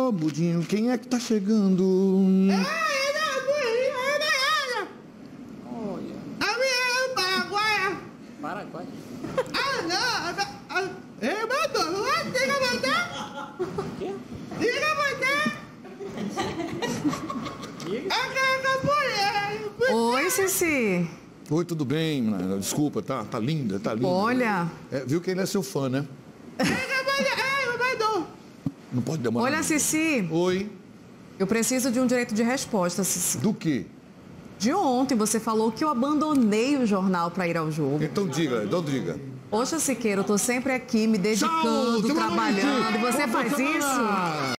Budinho, quem é que tá chegando? Olha. Paraguai. O quê? Oi, Cici. Oi, tudo bem? Desculpa, tá linda, tá linda. Olha. Viu que ele é seu fã, né? Não pode demorar. Olha, Cici. Oi. Eu preciso de um direito de resposta, Cici. Do quê? De ontem você falou que eu abandonei o jornal para ir ao jogo. Então diga. Poxa, Siqueira, eu tô sempre aqui me dedicando, Tchau, trabalhando. E você faz isso?